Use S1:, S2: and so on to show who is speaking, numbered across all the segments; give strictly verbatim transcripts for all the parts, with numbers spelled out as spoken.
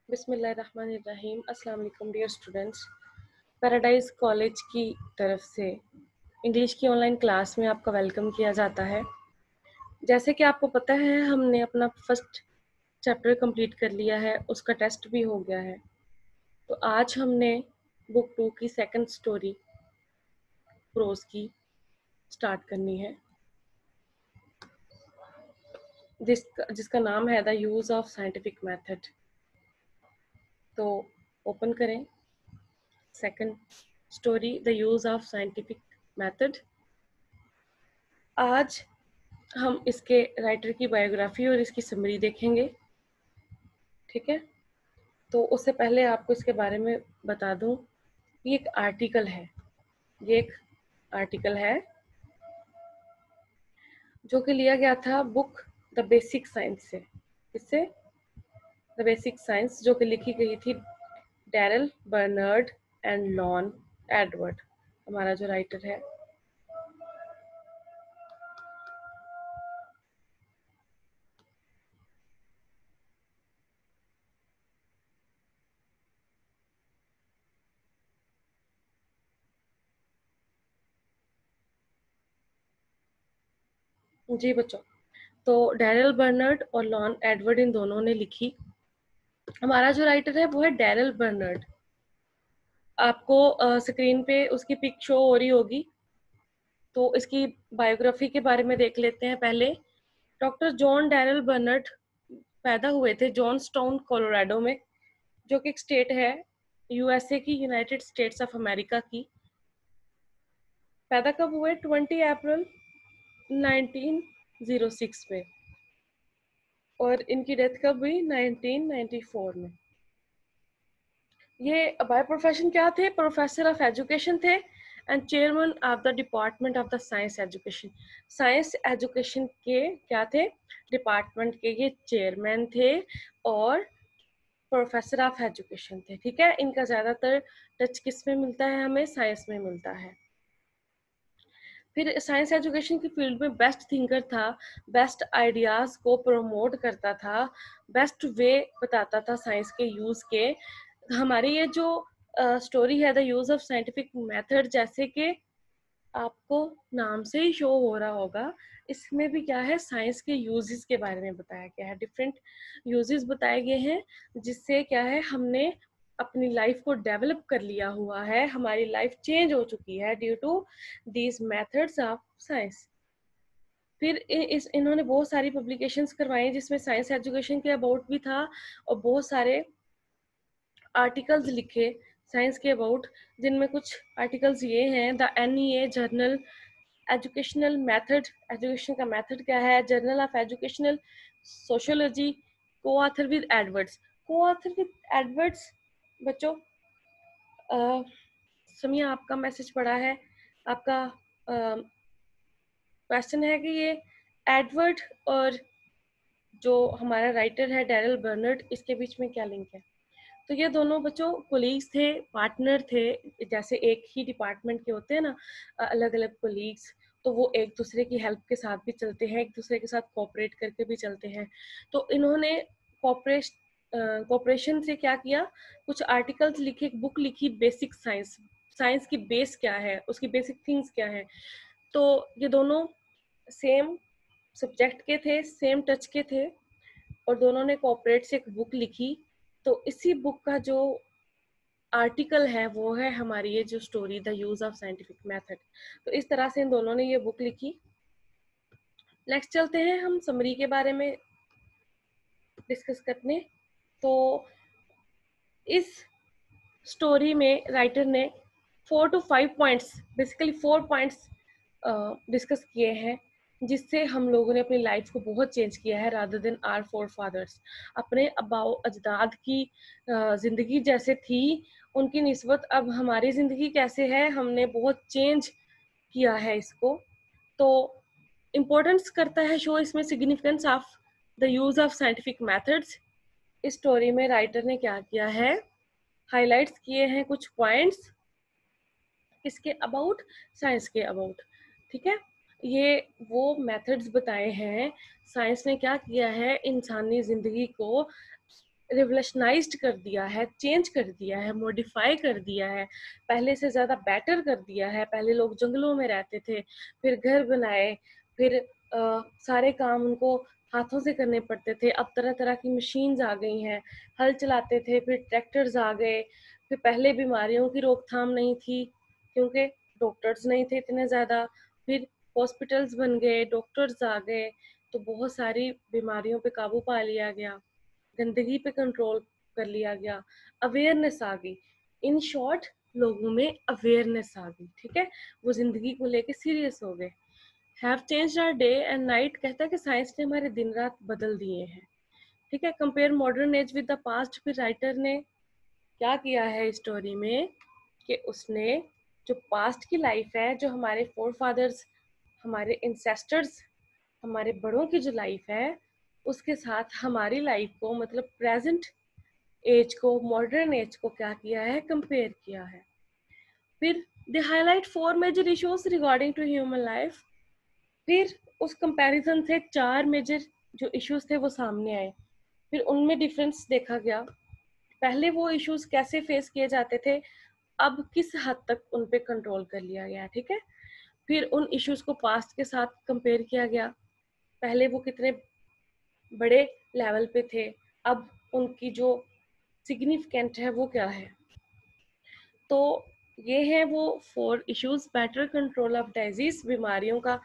S1: बिस्मिल्लाहिर्रहमानिर्रहीम। अस्सलाम वालेकुम डियर स्टूडेंट्स। पैराडाइज कॉलेज की तरफ से इंग्लिश की ऑनलाइन क्लास में आपका वेलकम किया जाता है। जैसे कि आपको पता है, हमने अपना फर्स्ट चैप्टर कंप्लीट कर लिया है, उसका टेस्ट भी हो गया है। तो आज हमने बुक टू की सेकंड स्टोरी प्रोज की स्टार्ट करनी है, जिसका जिसका नाम है the use of scientific method. तो ओपन करें second story, the use of scientific method. आज हम इसके राइटर की बायोग्राफी और इसकी समरी देखेंगे, ठीक है। तो उससे पहले आपको इसके बारे में बता दूं, ये एक आर्टिकल है ये एक आर्टिकल है जो कि लिया गया था बुक द बेसिक साइंस से। इससे द बेसिक साइंस, जो कि लिखी गई थी Darrel Barnard and Lon Edward, हमारा जो राइटर है। जी बच्चों, तो डैरल बर्नर्ड और लॉन एडवर्ड, इन दोनों ने लिखी। हमारा जो राइटर है वो है डैरल बर्नर्ड। आपको स्क्रीन पे उसकी पिक शो हो रही होगी। तो इसकी बायोग्राफी के बारे में देख लेते हैं पहले। डॉक्टर जॉन डैरल बर्नर्ड पैदा हुए थे जॉन्सटाउन कोलोराडो में, जो कि एक स्टेट है यूएसए की, यूनाइटेड स्टेट्स ऑफ अमेरिका की। पैदा कब हुए? Twenty April nineteen O six में, और इनकी डेथ कब हुई? नाइनटीन नाइंटी फोर में। ये बाय प्रोफेशन क्या थे? प्रोफेसर ऑफ एजुकेशन थे and chairman of the department of the science education. Science education के क्या थे? डिपार्टमेंट के ये चेयरमैन थे और प्रोफेसर ऑफ एजुकेशन थे, ठीक है। इनका ज़्यादातर टच किस में मिलता है? हमें साइंस में मिलता है। फिर साइंस एजुकेशन की फील्ड में बेस्ट थिंकर था, बेस्ट आइडियाज़ को प्रमोट करता था, बेस्ट वे बताता था साइंस के यूज़ के। हमारी ये जो स्टोरी uh, है the use of scientific method, जैसे कि आपको नाम से ही शो हो रहा होगा, इसमें भी क्या है? साइंस के यूजेस के बारे में बताया गया है। डिफरेंट यूजेस बताए गए हैं, जिससे क्या है, हमने अपनी लाइफ को डेवलप कर लिया हुआ है, हमारी लाइफ चेंज हो चुकी है due to these methods of science. फिर इस इन्होंने बहुत सारी पब्लिकेशंस करवाई जिसमें साइंस एजुकेशन के अबाउट भी था, और बहुत सारे आर्टिकल्स लिखे साइंस के अबाउट, जिनमें कुछ आर्टिकल्स ये हैं: the N E A journal educational method, education का मेथड क्या है, journal of educational sociology, coauthor with Edwards. Coauthor with Edwards बच्चों, समिया आपका मैसेज पढ़ा है, आपका क्वेश्चन है कि ये एडवर्ड और जो हमारा राइटर है डैरल बर्नर्ड, इसके बीच में क्या लिंक है? तो ये दोनों बच्चों कोलीग्स थे, पार्टनर थे। जैसे एक ही डिपार्टमेंट के होते हैं ना अलग अलग कोलीग्स, तो वो एक दूसरे की हेल्प के साथ भी चलते हैं, एक दूसरे के साथ कोऑपरेट करके भी चलते हैं। तो इन्होंने कोऑपरेशन कोऑपरेशन से क्या किया? कुछ आर्टिकल्स लिखे, एक बुक लिखी, बेसिक साइंस। साइंस की बेस क्या है, उसकी बेसिक थिंग्स क्या है। तो ये दोनों सेम सब्जेक्ट के थे, सेम टच के थे, और दोनों ने कोऑपरेट से एक बुक लिखी। तो इसी बुक का जो आर्टिकल है वो है हमारी ये जो story, the use of scientific method. तो इस तरह से इन दोनों ने ये बुक लिखी। नेक्स्ट चलते हैं हम समरी के बारे में डिस्कस करने। तो इस स्टोरी में राइटर ने four to five points, basically four points discuss किए हैं, जिससे हम लोगों ने अपनी लाइफ को बहुत चेंज किया है, rather than our forefathers. अपने अबाओ अजदाद की ज़िंदगी जैसे थी, उनकी निस्बत अब हमारी ज़िंदगी कैसे है, हमने बहुत चेंज किया है इसको। तो इम्पोर्टेंस करता है शो इसमें significance of the use of scientific methods. इस स्टोरी में राइटर ने क्या किया है? हाईलाइट्स किए हैं कुछ पॉइंट्स किसके अबाउट? साइंस के अबाउट, ठीक है। ये वो मेथड्स बताए हैं, साइंस ने क्या किया है इंसानी ज़िंदगी को रिवोल्यूशनाइज्ड कर दिया है, चेंज कर दिया है, मॉडिफाई कर दिया है, पहले से ज़्यादा बेटर कर दिया है। पहले लोग जंगलों में रहते थे, फिर घर बनाए, फिर आ, सारे काम उनको हाथों से करने पड़ते थे। अब तरह तरह की मशीन्स आ गई हैं, हल चलाते थे, फिर ट्रैक्टर्स आ गए। फिर पहले बीमारियों की रोकथाम नहीं थी क्योंकि डॉक्टर्स नहीं थे इतने ज़्यादा। फिर हॉस्पिटल्स बन गए, डॉक्टर्स आ गए, तो बहुत सारी बीमारियों पे काबू पा लिया गया, गंदगी पे कंट्रोल कर लिया गया, अवेयरनेस आ गई। इन शॉर्ट, लोगों में अवेयरनेस आ गई, ठीक है, वो जिंदगी को लेके सीरियस हो गए। Have changed our day and night कहता है कि साइंस ने हमारे दिन रात बदल दिए हैं, ठीक है। Compare modern age with the past, फिर राइटर ने क्या किया है इस स्टोरी में कि उसने जो पास्ट की लाइफ है, जो हमारे फोर फादर्स, हमारे इंसेस्टर्स, हमारे बड़ों की जो लाइफ है, उसके साथ हमारी लाइफ को, मतलब प्रेजेंट एज को, मॉडर्न एज को क्या किया है, कंपेयर किया है। फिर they highlight four major issues regarding to human life. फिर उस कंपैरिजन से चार मेजर जो इश्यूज थे वो सामने आए, फिर उनमें डिफरेंस देखा गया। पहले वो इश्यूज कैसे फेस किए जाते थे, अब किस हद तक उन पे कंट्रोल कर लिया गया, ठीक है। फिर उन इश्यूज को पास्ट के साथ कंपेयर किया गया, पहले वो कितने बड़े लेवल पे थे, अब उनकी जो सिग्निफिकेंट है वो क्या है। तो ये है वो four issues. Better control of disease, बीमारियों का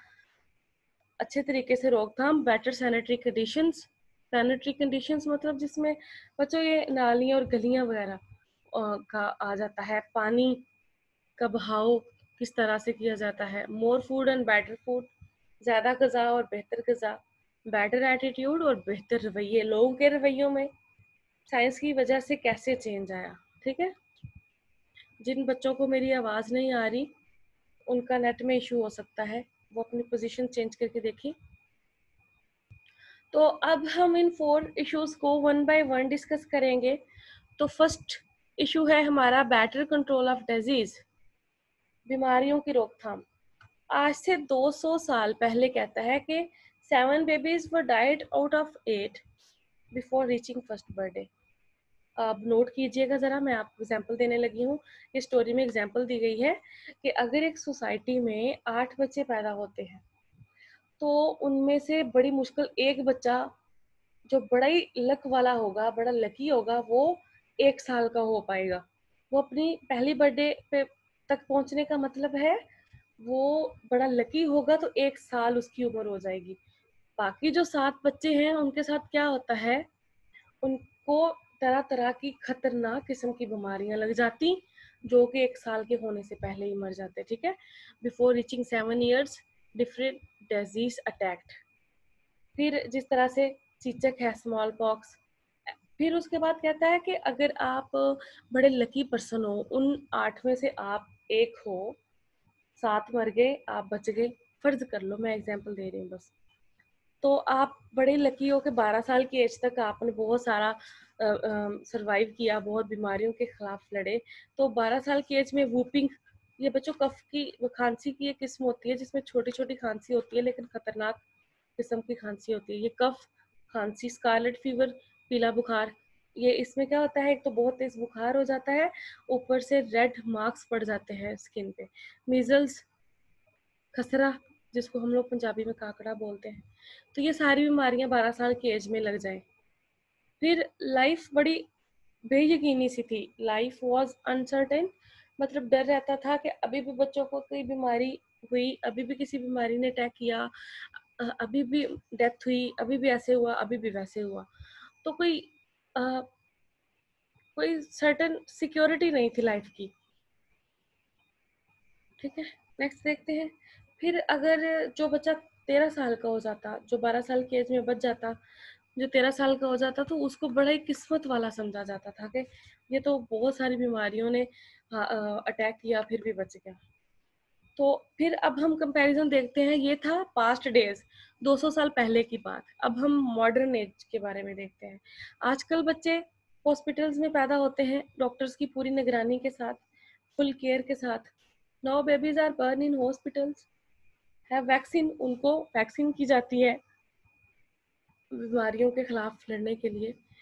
S1: अच्छे तरीके से रोकथाम। Better sanitary conditions, sanitary conditions मतलब जिसमें बच्चों ये नालियाँ और गलियाँ वगैरह का आ जाता है, पानी का बहाव किस तरह से किया जाता है। More food and better food, ज़्यादा गज़ा और बेहतर गज़ा। बेटर एटीट्यूड और बेहतर रवैये, लोगों के रवैयों में साइंस की वजह से कैसे चेंज आया, ठीक है। जिन बच्चों को मेरी आवाज़ नहीं आ रही, उनका नेट में इशू हो सकता है, वो अपनी पोजीशन चेंज करके देखिए। तो अब हम इन फोर इश्यूज को वन बाय वन डिस्कस करेंगे। तो फर्स्ट इशू है हमारा बेटर कंट्रोल ऑफ डिजीज, बीमारियों की रोकथाम। आज से दो सौ साल पहले कहता है कि seven babies were died out of eight before reaching first birthday. अब नोट कीजिएगा ज़रा, मैं आपको एग्जांपल देने लगी हूँ। इस स्टोरी में एग्जांपल दी गई है कि अगर एक सोसाइटी में आठ बच्चे पैदा होते हैं, तो उनमें से बड़ी मुश्किल एक बच्चा जो बड़ा ही लक वाला होगा, बड़ा लकी होगा, वो एक साल का हो पाएगा। वो अपनी पहली बर्थडे पे तक पहुंचने का मतलब है वो बड़ा लकी होगा, तो एक साल उसकी उम्र हो जाएगी। बाकी जो सात बच्चे हैं उनके साथ क्या होता है, उनको तरह तरह की खतरनाक किस्म की बीमारियां लग जाती, जो कि एक साल के होने से पहले ही मर जाते, ठीक है। Before reaching seven years different disease attacked. फिर जिस तरह से चीचक है, स्मॉल पॉक्स। फिर उसके बाद कहता है कि अगर आप बड़े लकी पर्सन हो, उन आठ में से आप एक हो, सात मर गए, आप बच गए, फर्ज कर लो, मैं एग्जांपल दे रही हूँ बस। तो आप बड़े लकी हो कि बारह साल की एज तक आपने बहुत सारा सरवाइव किया, बहुत बीमारियों के खिलाफ लड़े। तो बारह साल की एज में वूपिंग, ये बच्चों कफ की, खांसी की एक किस्म होती है जिसमें छोटी छोटी खांसी होती है लेकिन खतरनाक किस्म की खांसी होती है। ये कफ खांसी, स्कारलेट फीवर, पीला बुखार, ये इसमें क्या होता है, एक तो बहुत तेज बुखार हो जाता है, ऊपर से रेड मार्क्स पड़ जाते हैं स्किन पे। मीजल्स, खसरा, जिसको हम लोग पंजाबी में काकड़ा बोलते हैं। तो ये सारी बीमारियां बारह साल की एज में लग जाए। फिर लाइफ बड़ी बेयकीनी सी थी, लाइफ वॉज अनसर्टेन, मतलब डर रहता था कि अभी भी बच्चों को कोई बीमारी हुई, अभी भी किसी बीमारी ने अटैक किया, अभी भी डेथ हुई, अभी भी ऐसे हुआ, अभी भी वैसे हुआ। तो कोई आ, कोई सर्टेन सिक्योरिटी नहीं थी लाइफ की, ठीक है। नेक्स्ट देखते हैं। फिर अगर जो बच्चा तेरह साल का हो जाता, जो बारह साल की एज में बच जाता, जो तेरह साल का हो जाता, तो उसको बड़ा ही किस्मत वाला समझा जाता था कि ये तो बहुत सारी बीमारियों ने अटैक किया फिर भी बच गया। तो फिर अब हम कंपैरिजन देखते हैं, ये था पास्ट डेज, दो सौ साल पहले की बात। अब हम मॉडर्न एज के बारे में देखते हैं। आजकल बच्चे हॉस्पिटल्स में पैदा होते हैं, डॉक्टर्स की पूरी निगरानी के साथ, फुल केयर के साथ। Now babies are born in hospitals, है वैक्सीन, उनको वैक्सीन की जाती है बीमारियों के खिलाफ लड़ने के लिए।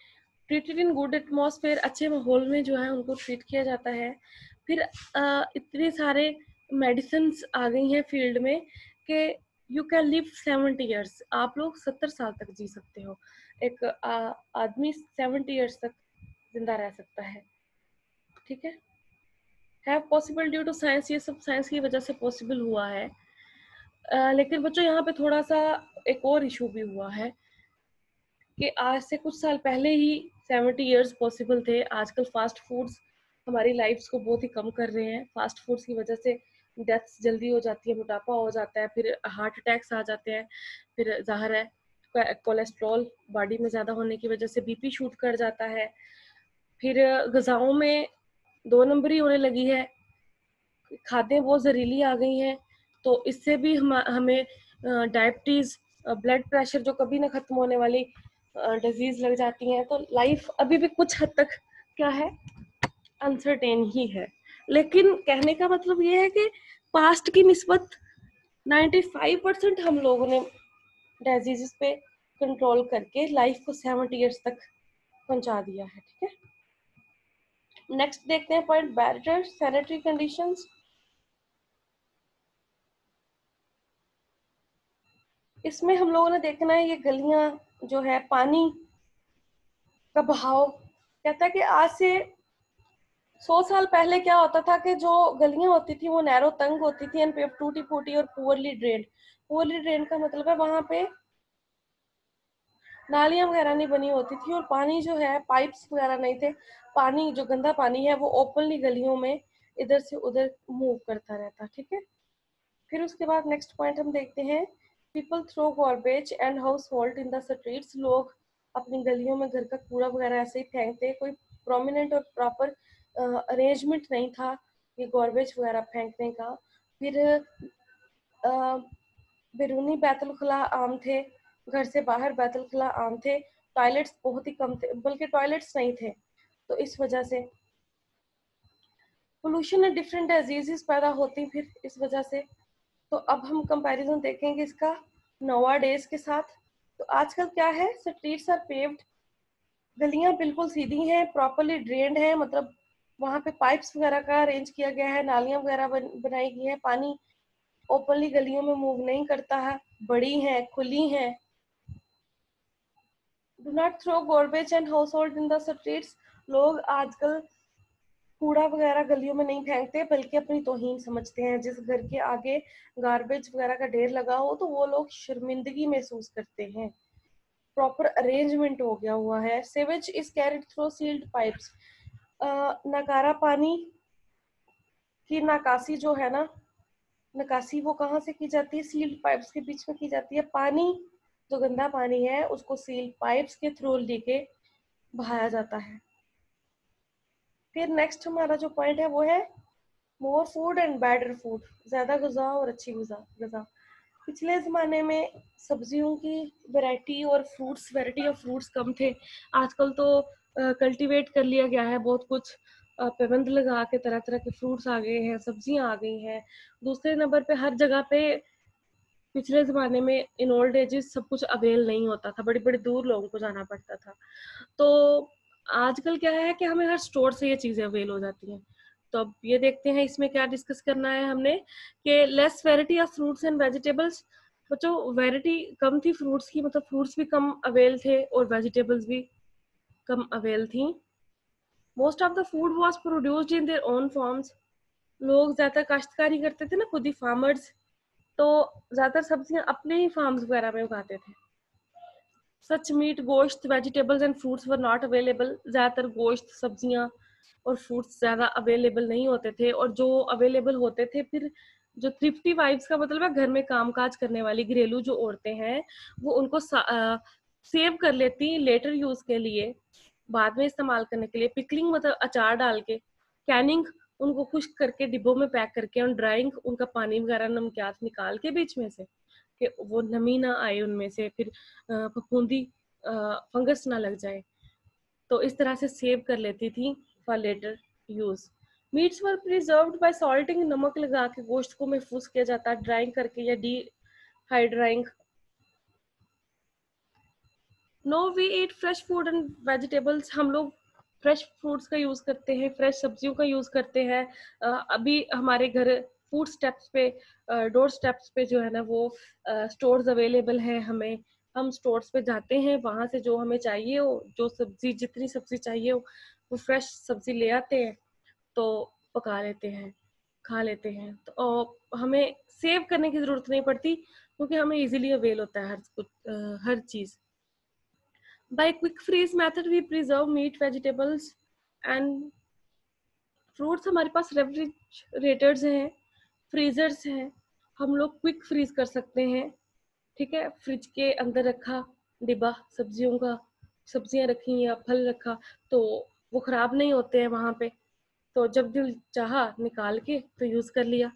S1: ट्रीटेड इन गुड एटमॉस्फेयर, अच्छे माहौल में जो है उनको ट्रीट किया जाता है। फिर uh, इतने सारे मेडिसिन आ गई हैं फील्ड में कि you can live seventy years, आप लोग सत्तर साल तक जी सकते हो। एक uh, आदमी सेवेंटी ईयर्स तक जिंदा रह सकता है, ठीक है। Have possible due to science, ये सब साइंस की वजह से पॉसिबल हुआ है। uh, लेकिन बच्चों यहाँ पे थोड़ा सा एक और इशू भी हुआ है कि आज से कुछ साल पहले ही सेवेंटी इयर्स पॉसिबल थे। आजकल फास्ट फूड्स हमारी लाइफ्स को बहुत ही कम कर रहे हैं। फास्ट फूड्स की वजह से डेथ्स जल्दी हो जाती है, मोटापा हो जाता है, फिर हार्ट अटैक्स आ जाते हैं, फिर ज़ाहिर है कोलेस्ट्रॉल बॉडी में ज़्यादा होने की वजह से बीपी शूट कर जाता है। फिर ग़िज़ाओं में दो नंबरी होने लगी है, खादें वो जहरीली आ गई हैं, तो इससे भी हम हमें डायबिटीज़, ब्लड प्रेशर जो कभी ना ख़त्म होने वाली डिजीज़ लग जाती हैं। तो लाइफ अभी भी कुछ हद तक क्या है, अनसर्टेन ही है। लेकिन कहने का मतलब ये है कि पास्ट की निस्बत पचानवे परसेंट हम लोगों ने डिजीज़ पे कंट्रोल करके लाइफ को सेवेंटी ईयर्स तक पहुंचा दिया है, ठीक है। नेक्स्ट देखते हैं पॉइंट, बेटर सैनिटरी कंडीशंस। इसमें हम लोगों ने देखना है ये गलियां जो है, पानी का बहाव कहता है कि आज से सौ साल पहले क्या होता था कि जो गलियां होती थी वो नैरो तंग होती थी, एंड टूटी फूटी और पुअरली ड्रेन। पुअरली ड्रेन का मतलब है वहां पे नालियां वगैरह नहीं बनी होती थी और पानी जो है, पाइप्स वगैरह नहीं थे, पानी जो गंदा पानी है वो ओपनली गलियों में इधर से उधर मूव करता रहता, ठीक है। फिर उसके बाद नेक्स्ट पॉइंट हम देखते हैं, people throw garbage and household in the streets. लोग अपनी गलियों में घर का कूड़ा वगैरह ऐसे ही फेंकते, कोई प्रोमिनेंट और प्रॉपर अरेंजमेंट नहीं था ये गार्बेज वगैरह फेंकने का। फिर बैरूनी बैतुल खुला आम थे, घर से बाहर बैतुल खुला आम थे, टॉयलेट्स बहुत ही कम थे, बल्कि टॉयलेट्स नहीं थे। तो इस वजह से पोल्यूशन और डिफरेंट डिजीजेस पैदा होती फिर इस वजह से। तो अब हम कंपैरिजन देखेंगे इसका नोवा डेज के साथ। तो आजकल क्या है, स्ट्रीट्स आर पेव्ड, गलियां बिल्कुल सीधी हैं, प्रॉपर्ली ड्रेन्ड है, मतलब वहां पे पाइप्स वगैरह का अरेंज किया गया है, नालियां वगैरह बन, बनाई गई है, पानी ओपनली गलियों में मूव नहीं करता है, बड़ी हैं, खुली हैं। Do not throw garbage and household in the streets. लोग आजकल कूड़ा वगैरह गलियों में नहीं फेंकते, बल्कि अपनी तौहीन समझते हैं। जिस घर के आगे गार्बेज वगैरह का ढेर लगा हो तो वो लोग शर्मिंदगी महसूस करते हैं। प्रॉपर अरेंजमेंट हो गया हुआ है। Sewage is carried through sealed pipes. नकारा पानी की निकासी जो है ना, निकासी वो कहाँ से की जाती है, सील्ड पाइप्स के बीच में की जाती है। पानी जो गंदा पानी है उसको सील्ड पाइप्स के थ्रू लेके बहाया जाता है। फिर नेक्स्ट हमारा जो पॉइंट है वो है more food and better food, ज्यादा गुज़ा और अच्छी गुज़ा गज़ा। पिछले ज़माने में सब्जियों की वैरायटी और फ्रूट्स वैरायटी ऑफ फ्रूट्स कम थे। आजकल तो कल्टीवेट कर लिया गया है बहुत कुछ, पाबंद लगा के तरह तरह के फ्रूट्स आ गए हैं, सब्जियां आ गई हैं। दूसरे नंबर पे हर जगह पे, पिछले ज़माने में इन ओल्ड एजेस सब कुछ अवेल नहीं होता था, बड़ी बड़ी दूर लोगों को जाना पड़ता था। तो आजकल क्या है कि हमें हर स्टोर से ये चीज़ें अवेल हो जाती हैं। तो अब ये देखते हैं इसमें क्या डिस्कस करना है हमने, कि less variety of fruits and vegetables. बच्चों वैरायटी कम थी फ्रूट्स की, मतलब फ्रूट्स भी कम अवेल थे और वेजिटेबल्स भी कम अवेल थी। Most of the food was produced in their own farms. लोग ज़्यादा काश्तकारी करते थे ना, खुद ही फार्मर्स, तो ज़्यादातर सब्जियां अपने ही फार्म्स वगैरह में उगाते थे। सच मीट, गोश्त, vegetables and fruits were not available. ज़्यादातर गोश्त, सब्जियां और फ्रूट्स ज़्यादा अवेलेबल नहीं होते थे, और जो अवेलेबल होते थे, फिर जो थ्रिफ्टी वाइफ्स का मतलब है घर में कामकाज करने वाली घरेलू जो औरतें हैं, वो उनको सेव कर लेती लेटर यूज के लिए, बाद में इस्तेमाल करने के लिए। पिकलिंग मतलब अचार डाल के, कैनिंग उनको खुश्क करके डिब्बों में पैक करके, और ड्राइंग उनका पानी वगैरह नमकियात निकाल के बीच में से, कि वो नमी ना आए उनमें से, फिर फफूंदी फंगस ना लग जाए। तो इस तरह से सेव कर लेती थी for later use. Meats were preserved by salting, नमक लगा के गोश्त को महफूज किया जाता है, ड्राइंग करके या dehydrating. Now we eat fresh food and vegetables. हम लोग फ्रेश फ्रूट्स का यूज़ करते हैं, फ्रेश सब्जियों का यूज़ करते हैं। अ, अभी हमारे घर फूड स्टेप्स पे, डोर स्टेप्स पे जो है ना वो स्टोर्स अवेलेबल हैं हमें। हम स्टोर्स पे जाते हैं, वहाँ से जो हमें चाहिए हो, जो सब्जी जितनी सब्जी चाहिए हो वो फ्रेश सब्जी ले आते हैं, तो पका लेते हैं, खा लेते हैं। तो अ, हमें सेव करने की ज़रूरत नहीं पड़ती, क्योंकि हमें इजीली अवेल होता है हर कुछ, अ, हर चीज़। By quick freeze method we preserve meat, vegetables and fruits. हमारे पास रेफ्रिजरेटर्स हैं, फ्रीजर्स हैं, हम लोग क्विक फ्रीज कर सकते हैं। ठीक है, फ्रिज के अंदर रखा डिब्बा सब्जियों का, सब्जियां रखी या फल रखा, तो वो खराब नहीं होते हैं वहां पे। तो जब दिल चाहा निकाल के तो यूज कर लिया।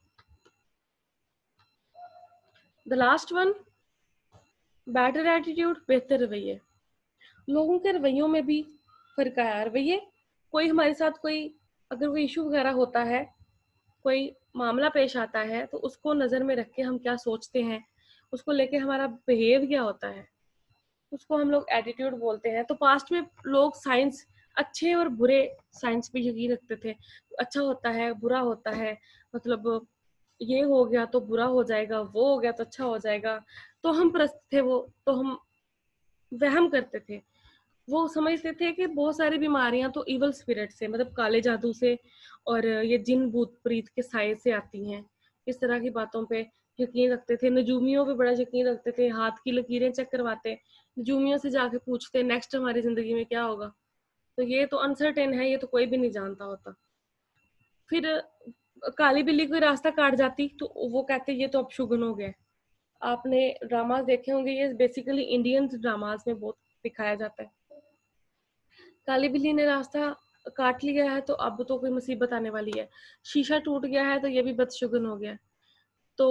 S1: The last one, better attitude, बेहतर रवैये। लोगों के रवैयों में भी फर्क आया। रवैये, कोई हमारे साथ कोई अगर कोई इशू वगैरह होता है, कोई मामला पेश आता है, तो उसको नज़र में रख के हम क्या सोचते हैं, उसको लेके हमारा बिहेव क्या होता है, उसको हम लोग एटीट्यूड बोलते हैं। तो पास्ट में लोग साइंस, अच्छे और बुरे साइंस पे यकीन रखते थे। अच्छा होता है, बुरा होता है, मतलब ये हो गया तो बुरा हो जाएगा, वो हो गया तो अच्छा हो जाएगा। तो हम प्रस्त थे वो, तो हम वहम करते थे। वो समझते थे कि बहुत सारी बीमारियां तो इवल स्पिरिट से, मतलब काले जादू से और ये जिन भूत प्रीत के साय से आती हैं। इस तरह की बातों पे यकीन रखते थे। नजूमियों पे बड़ा यकीन रखते थे, हाथ की लकीरें चेक करवाते, नजूमियों से जाके पूछते नेक्स्ट हमारी जिंदगी में क्या होगा। तो ये तो अनसर्टेन है, ये तो कोई भी नहीं जानता होता। फिर काली बिल्ली कोई रास्ता काट जाती तो वो कहते ये तो अपशुगन हो गया। आपने ड्रामास देखे होंगे, ये बेसिकली इंडियन ड्रामास में बहुत दिखाया जाता है। काली बिल्ली ने रास्ता काट लिया है तो अब तो कोई मुसीबत आने वाली है। शीशा टूट गया है तो ये भी बदशगुन हो गया। तो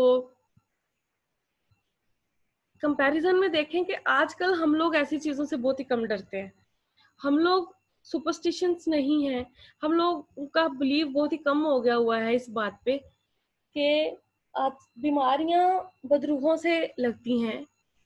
S1: कंपैरिजन में देखें कि आजकल हम लोग ऐसी चीजों से बहुत ही कम डरते हैं। हम लोग सुपरस्टिशंस नहीं है, हम लोग का बिलीव बहुत ही कम हो गया हुआ है इस बात पे कि आज बीमारियां बदरूहों से लगती हैं।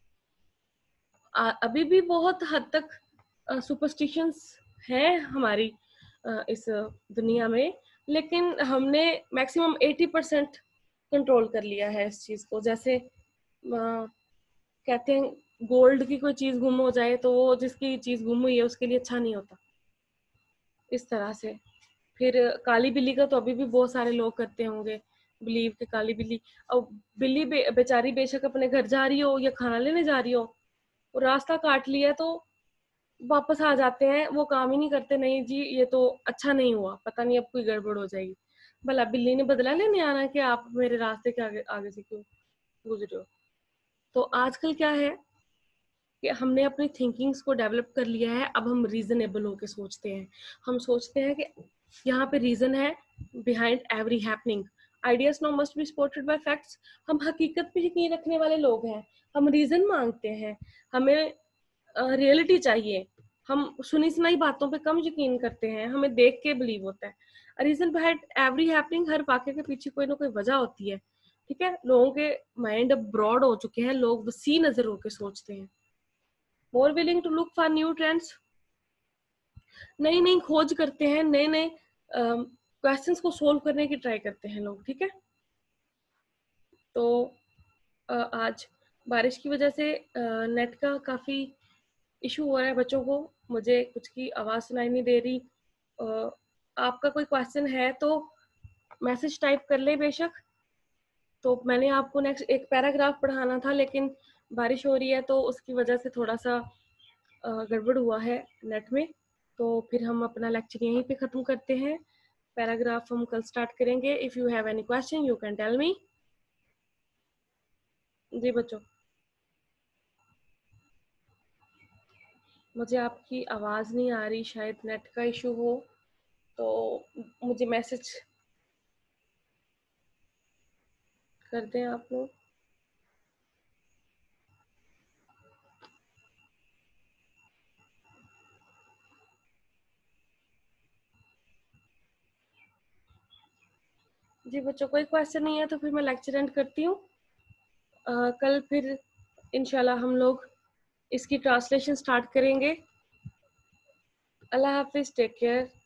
S1: अभी भी बहुत हद तक सुपरस्टिशंस हैं हमारी आ, इस दुनिया में, लेकिन हमने मैक्सिमम अस्सी परसेंट कंट्रोल कर लिया है इस चीज़ को। जैसे आ, कहते हैं गोल्ड की कोई चीज़ गुम हो जाए तो वो जिसकी चीज़ गुम हुई है उसके लिए अच्छा नहीं होता, इस तरह से। फिर काली बिल्ली का तो अभी भी बहुत सारे लोग करते होंगे बिलीव कि काली बिल्ली, अब बिल्ली बे, बेचारी बेशक अपने घर जा रही हो या खाना लेने जा रही हो, रास्ता काट लिया तो वापस आ जाते हैं, वो काम ही नहीं करते, नहीं जी ये तो अच्छा नहीं हुआ, पता नहीं अब कोई गड़बड़ हो जाएगी। भला बिल्ली ने बदला लेने आना कि आप मेरे रास्ते के आगे आगे से क्यों गुजरे हो। तो आजकल क्या है कि हमने अपनी थिंकिंग्स को डेवलप कर लिया है। अब हम रीजनेबल होके सोचते हैं। हम सोचते हैं कि यहाँ पे रीजन है behind every happening. Ideas no must be supported by facts. हम हकीकत पे यकीन रखने वाले लोग हैं। हम रीजन मांगते हैं, हमें रियलिटी uh, चाहिए। हम सुनी सुनाई बातों पे कम यकीन करते हैं, हमें देख के बिलीव होता है। रीजन बिहाइंड एवरी हैपनिंग, हर वाक्य के पीछे कोई ना कोई वजह होती है। ठीक है, लोगों के माइंड अब ब्रॉड हो चुके हैं, लोग वसी नजर होकर सोचते हैं। More willing to look for new trends, नई नई खोज करते हैं, नए नए क्वेश्चंस को सोल्व करने की ट्राई करते हैं लोग। ठीक है, तो uh, आज बारिश की वजह से नेट uh, का काफ़ी इशू हो रहा है बच्चों को। मुझे कुछ की आवाज़ सुनाई नहीं दे रही। uh, आपका कोई क्वेश्चन है तो मैसेज टाइप कर ले बेशक। तो मैंने आपको नेक्स्ट एक पैराग्राफ पढ़ाना था, लेकिन बारिश हो रही है तो उसकी वजह से थोड़ा सा गड़बड़ हुआ है नेट में। तो फिर हम अपना लेक्चर यहीं पे ख़त्म करते हैं। पैराग्राफ हम कल स्टार्ट करेंगे। If you have any question you can tell me. जी बच्चों, मुझे आपकी आवाज़ नहीं आ रही, शायद नेट का इशू हो, तो मुझे मैसेज कर दें आप लोग। जी बच्चों, कोई क्वेश्चन नहीं है तो फिर मैं लेक्चर एंड करती हूँ। कल फिर इंशाल्लाह हम लोग इसकी ट्रांसलेशन स्टार्ट करेंगे। अल्लाह हाफिज, टेक केयर।